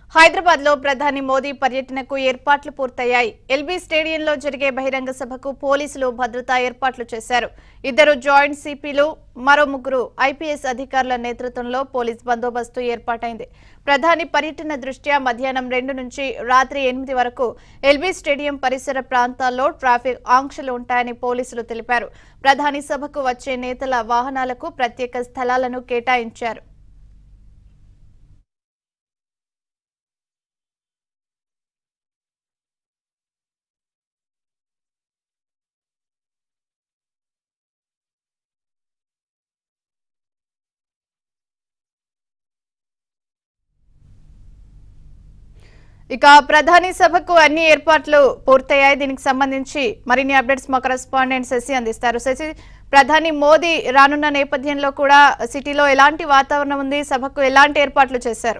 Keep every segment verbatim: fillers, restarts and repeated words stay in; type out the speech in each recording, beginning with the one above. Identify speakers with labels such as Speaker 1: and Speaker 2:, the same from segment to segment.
Speaker 1: హైదరాబాద్ లో ప్రధాని మోదీ పర్యటనకు ఏర్పాట్లు పూర్తయ్యాయి. ఎల్బీ స్టేడియంలో జరిగే బహిరంగ సభకు పోలీసులు భద్రతా ఏర్పాట్లు చేశారు. ఇద్దరు జాయింట్ సిపిలు, మరో ముగ్గురు ఐపీఎస్ అధికారుల నేతృత్వంలో పోలీస్ బందోబస్తు ఏర్పాటైంది. ప్రధాని పర్యటన దృష్ట్యా మధ్యాహ్నం రెండు నుంచి రాత్రి ఎనిమిది వరకు ఎల్బీ స్టేడియం పరిసర ప్రాంతాల్లో ట్రాఫిక్ ఆంక్షలు ఉంటాయని పోలీసులు తెలిపారు. ప్రధాని సభకు వచ్చే నేతల వాహనాలకు ప్రత్యేక స్థలాలను కేటాయించారు. ఇక ప్రధాని సభకు అన్ని ఏర్పాట్లు పూర్తయ్యాయి. దీనికి సంబంధించి మరిన్ని అప్డేట్స్ మా కరెస్పాండెంట్ శశి అందిస్తారు. శశి, ప్రధాని మోదీ రానున్న నేపథ్యంలో కూడా సిటీలో ఎలాంటి వాతావరణం ఉంది? సభకు ఎలాంటి ఏర్పాట్లు చేశారు?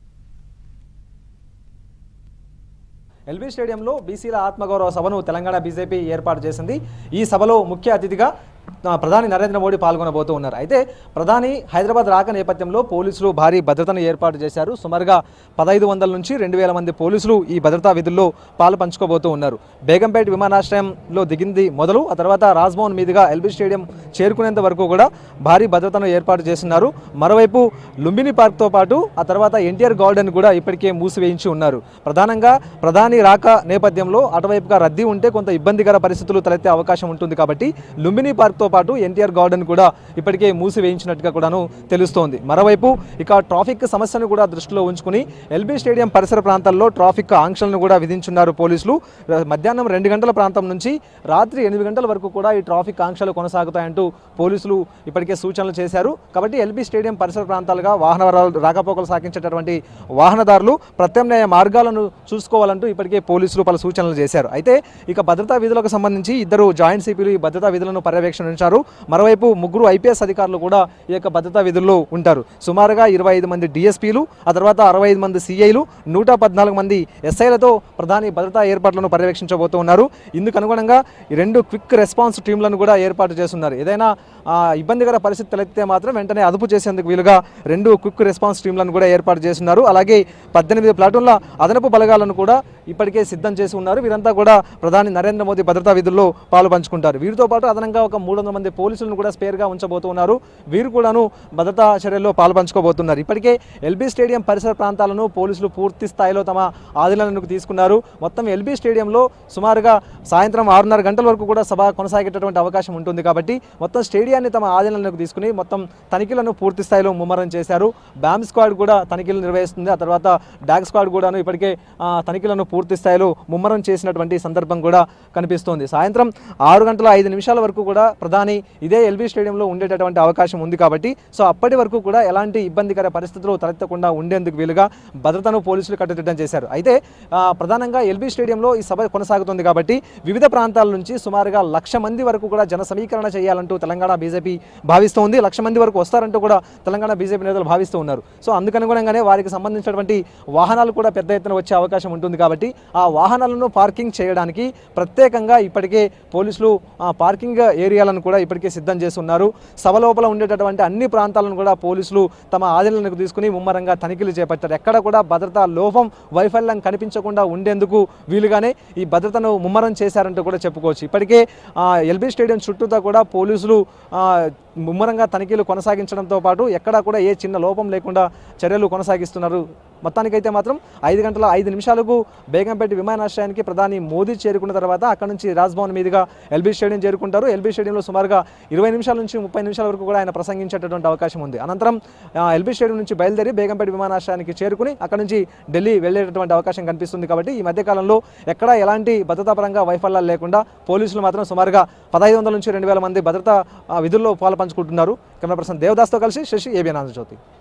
Speaker 2: ఎల్బీ స్టేడియంలో బీసీల ఆత్మగౌరవ సభను తెలంగాణ బీజేపీ ఏర్పాటు చేసింది. ఈ సభలో ముఖ్య అతిథిగా ప్రధాని నరేంద్ర మోడీ పాల్గొనబోతూ ఉన్నారు. అయితే ప్రధాని హైదరాబాద్ రాక నేపథ్యంలో పోలీసులు భారీ భద్రతను ఏర్పాటు చేశారు. సుమారుగా పదహైదు వందల నుంచి రెండు వేల మంది పోలీసులు ఈ భద్రతా విధుల్లో పాలు పంచుకోబోతూ ఉన్నారు. బేగంపేట విమానాశ్రయంలో దిగింది మొదలు ఆ తర్వాత రాజ్భవన్ మీదుగా ఎల్బీ స్టేడియం చేరుకునేంత వరకు కూడా భారీ భద్రతను ఏర్పాటు చేస్తున్నారు. మరోవైపు లుంబిని పార్క్తో పాటు ఆ తర్వాత ఎన్టీఆర్ గార్డెన్ కూడా ఇప్పటికే మూసివేయించి ఉన్నారు. ప్రధానంగా ప్రధాని రాక నేపథ్యంలో అటువైపుగా రద్దీ ఉంటే కొంత ఇబ్బందికర పరిస్థితులు తలెత్తే అవకాశం ఉంటుంది కాబట్టి లుంబిని పార్క్ తో పాటు ఎన్టీఆర్ గార్డెన్ కూడా ఇప్పటికే మూసివేయించినట్టుగా కూడాను తెలుస్తోంది. మరోవైపు ఇక ట్రాఫిక్ సమస్యను కూడా దృష్టిలో ఉంచుకుని ఎల్బీ స్టేడియం పరిసర ప్రాంతాల్లో ట్రాఫిక్ ఆంక్షలను కూడా విధించున్నారు పోలీసులు. మధ్యాహ్నం రెండు గంటల ప్రాంతం నుంచి రాత్రి ఎనిమిది గంటల వరకు కూడా ఈ ట్రాఫిక్ ఆంక్షలు కొనసాగుతాయంటూ పోలీసులు ఇప్పటికే సూచనలు చేశారు. కాబట్టి ఎల్బీ స్టేడియం పరిసర ప్రాంతాలుగా వాహన రాకపోకలు సాగించేటటువంటి వాహనదారులు ప్రత్యామ్నాయ మార్గాలను చూసుకోవాలంటూ ఇప్పటికే పోలీసులు పలు సూచనలు చేశారు. అయితే ఇక భద్రతా విధులకు సంబంధించి ఇద్దరు జాయింట్ సిపిలు ఈ భద్రతా విధులను పర్యవేక్షణ మరోవైపు ముగ్గురు ఐపీఎస్ అధికారులు కూడా ఈ యొక్క భద్రతా విధుల్లో ఉంటారు. సుమారుగా ఇరవై ఐదు మంది డిఎస్పీలు, ఆ తర్వాత అరవై ఐదు మంది సిఐలు, నూట పద్నాలుగు మంది ఎస్ఐలతో ప్రధాని భద్రతా ఏర్పాట్లను పర్యవేక్షించబోతూ ఉన్నారు. ఇందుకు అనుగుణంగా ఈ రెండు క్విక్ రెస్పాన్స్ టీంలను కూడా ఏర్పాటు చేస్తున్నారు. ఏదైనా ఇబ్బందికర పరిస్థితి తలెత్తితే మాత్రం వెంటనే అదుపు చేసేందుకు వీలుగా రెండు క్విక్ రెస్పాన్స్ టీంలను కూడా ఏర్పాటు చేస్తున్నారు. అలాగే పద్దెనిమిది ప్లాటూన్ల అదనపు బలగాలను కూడా ఇప్పటికే సిద్ధం చేసి ఉన్నారు. వీరంతా కూడా ప్రధాని నరేంద్ర మోదీ భద్రతా విధుల్లో పాలు పంచుకుంటారు. వీరితో పాటు అదనంగా ఒక మూడు వందల మంది పోలీసులను కూడా స్పేర్గా ఉంచబోతున్నారు. వీరు కూడాను భద్రతా చర్యల్లో పాలు పంచుకోబోతున్నారు. ఇప్పటికే ఎల్బీ స్టేడియం పరిసర ప్రాంతాలను పోలీసులు పూర్తి స్థాయిలో తమ ఆధీనంలోకి తీసుకున్నారు. మొత్తం ఎల్బీ స్టేడియంలో సుమారుగా సాయంత్రం ఆరున్నర గంటల వరకు కూడా సభ కొనసాగేటటువంటి అవకాశం ఉంటుంది. కాబట్టి మొత్తం స్టేడియాన్ని తమ ఆధీనంలోకి తీసుకుని మొత్తం తనిఖీలను పూర్తి స్థాయిలో ముమ్మరం చేశారు. బ్యామ్ స్క్వాడ్ కూడా తనిఖీలు నిర్వహిస్తుంది. ఆ తర్వాత డాగ్ స్క్వాడ్ కూడాను ఇప్పటికే తనిఖీలను పూర్తి స్థాయిలో ముమ్మరం చేసినటువంటి సందర్భం కూడా కనిపిస్తోంది. సాయంత్రం ఆరు గంటల ఐదు నిమిషాల వరకు కూడా ప్రధాని ఇదే ఎల్బీ స్టేడియంలో ఉండేటటువంటి అవకాశం ఉంది. కాబట్టి సో అప్పటి వరకు కూడా ఎలాంటి ఇబ్బందికర పరిస్థితులు తలెత్తకుండా ఉండేందుకు వీలుగా భద్రతను పోలీసులు కట్టుదిట్టం చేశారు. అయితే ప్రధానంగా ఎల్బీ స్టేడియంలో ఈ సభ కొనసాగుతుంది కాబట్టి వివిధ ప్రాంతాల నుంచి సుమారుగా లక్ష మంది వరకు కూడా జన సమీకరణ చేయాలంటూ తెలంగాణ బీజేపీ భావిస్తోంది. లక్ష మంది వరకు వస్తారంటూ కూడా తెలంగాణ బీజేపీ నేతలు భావిస్తూ ఉన్నారు. సో అందుకనుగుణంగానే వారికి సంబంధించినటువంటి వాహనాలు కూడా పెద్ద ఎత్తున వచ్చే అవకాశం ఉంటుంది. కాబట్టి ఆ వాహనాలను పార్కింగ్ చేయడానికి ప్రత్యేకంగా ఇప్పటికే పోలీసులు పార్కింగ్ ఏరియాలను కూడా ఇప్పటికే సిద్ధం చేస్తున్నారు. సభ లోపల ఉండేటటువంటి అన్ని ప్రాంతాలను కూడా పోలీసులు తమ ఆధీనంలోకి తీసుకుని ముమ్మరంగా తనిఖీలు చేపట్టారు. ఎక్కడ కూడా భద్రతా లోపం వైఫల్యం కనిపించకుండా ఉండేందుకు వీలుగానే ఈ భద్రతను ముమ్మరం చేశారంటూ కూడా చెప్పుకోవచ్చు. ఇప్పటికే ఎల్బీ స్టేడియం చుట్టూతా కూడా పోలీసులు ముమ్మరంగా తనిఖీలు కొనసాగించడంతో పాటు ఎక్కడా కూడా ఏ చిన్న లోపం లేకుండా చర్యలు కొనసాగిస్తున్నారు. మొత్తానికైతే మాత్రం ఐదు గంటల ఐదు నిమిషాలకు బేగంపేట విమానాశ్రయానికి ప్రధాని మోదీ చేరుకున్న తర్వాత అక్కడ నుంచి రాజ్భవన్ మీదుగా ఎల్బీ స్టేడియం చేరుకుంటారు. ఎల్బీ స్టేడియంలో సుమారుగా ఇరవై నిమిషాల నుంచి ముప్పై నిమిషాల వరకు కూడా ఆయన ప్రసంగించేటటువంటి అవకాశం ఉంది. అనంతరం ఎల్బీ స్టేడియం నుంచి బయలుదేరి బేగంపేట విమానాశ్రయానికి చేరుకుని అక్కడ నుంచి ఢిల్లీ వెళ్లేటటువంటి అవకాశం కనిపిస్తుంది. కాబట్టి ఈ మధ్యకాలంలో ఎక్కడా ఎలాంటి భద్రతాపరంగా వైఫల్యాలు లేకుండా పోలీసులు మాత్రం సుమారుగా పదహైదు వందల నుంచి రెండు వేల మంది భద్రతా విధుల్లో పాలు పంచుకుంటున్నారు. కెమెరా పర్సన్ దేవదాస్తో కలిసి శశి, ఏబిఎన్ ఆంధ్రజ్యోతి.